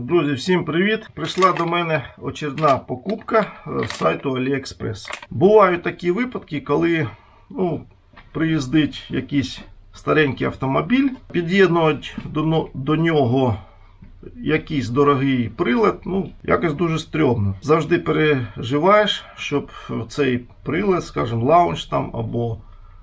Друзі, всім привіт! Прийшла до мене очередна покупка з сайту AliExpress. Бувають такі випадки, коли приїздить якийсь старенький автомобіль, під'єднують до нього якийсь дорогий прилад, якось дуже стрьомно. Завжди переживаєш, щоб цей прилад, скажімо, лаунч там або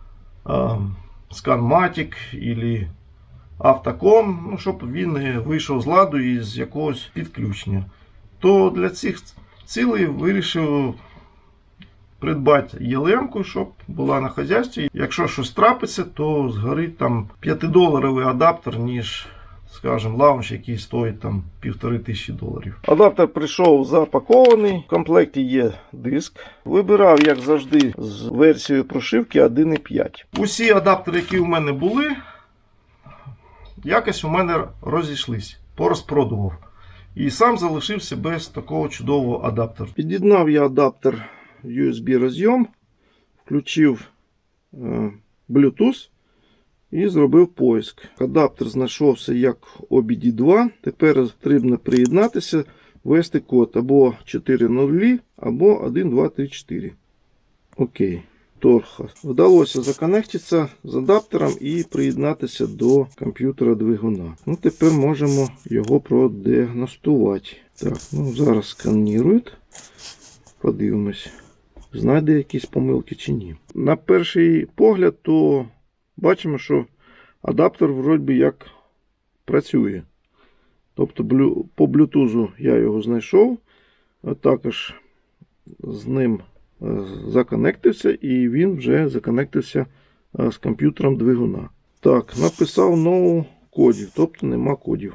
ScanMatic або Автоком, щоб він не вийшов з ладу із якогось підключення. То для цих цілей вирішив придбати ЄЛМ-ку, щоб була на хазяйстві. Якщо щось трапиться, то згорить там $5 адаптер, ніж, скажімо, лаунч, який стоїть там $1500. Адаптер прийшов запакований, в комплекті є диск. Вибирав, як завжди, з версією прошивки 1.5. Усі адаптери, які у мене були, якось у мене розійшлись, порозпродував. І сам залишився без такого чудового адаптеру. Під'єднав я адаптер USB розйом, включив Bluetooth і зробив поиск. Адаптер знайшовся як OBD2. Тепер потрібно приєднатися, ввести код або 4.0, або 1.2.3.4. Окей. Вдалося законектитися з адаптером і приєднатися до комп'ютера двигуна. Тепер можемо його продіагностувати. Так, зараз сканірують. Подивимось, знайде якісь помилки чи ні. На перший погляд, то бачимо, що адаптер вроді як працює. Тобто по Bluetooth я його знайшов, а також з ним законектився, і він вже законектився з комп'ютером двигуна. Так, написав no кодів, тобто нема кодів.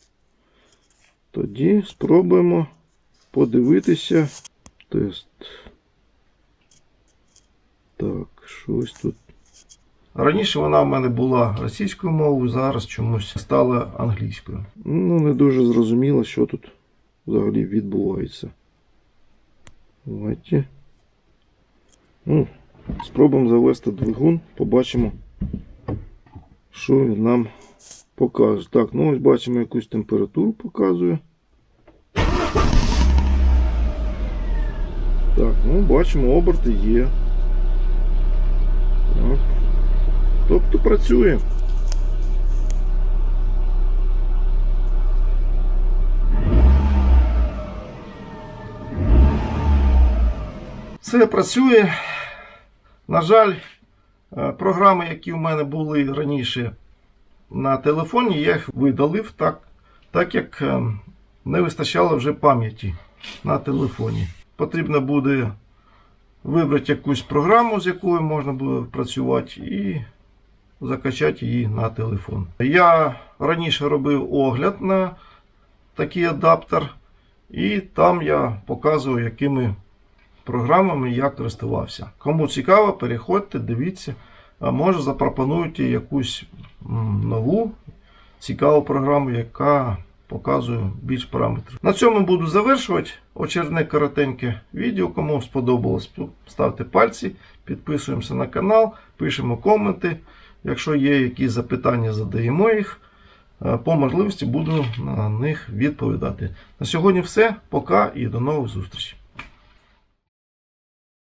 Тоді спробуємо подивитися тест. Так, щось тут. Раніше вона в мене була російською мовою, зараз чомусь стала англійською. Не дуже зрозуміло, що тут взагалі відбувається. Давайте. Спробуємо завести двигун, побачимо, що він нам покаже. Так, ось бачимо, якусь температуру показує. Так, бачимо, оберти є. Так. Тобто працює. Все працює. На жаль, програми, які в мене були раніше на телефоні, я їх видалив, так як не вистачало вже пам'яті на телефоні. Потрібно буде вибрати якусь програму, з якою можна буде працювати, і закачати її на телефон. Я раніше робив огляд на такий адаптер, і там я показував, якими програмами я користувався. Кому цікаво, переходьте, дивіться, а може запропонуйте якусь нову цікаву програму, яка показує більш параметрів. На цьому буду завершувати. Очередне коротеньке відео. Кому сподобалось, ставте пальці, підписуємося на канал, пишемо коменти. Якщо є якісь запитання, задаємо їх. По можливості буду на них відповідати. На сьогодні все. Пока і до нових зустрічей.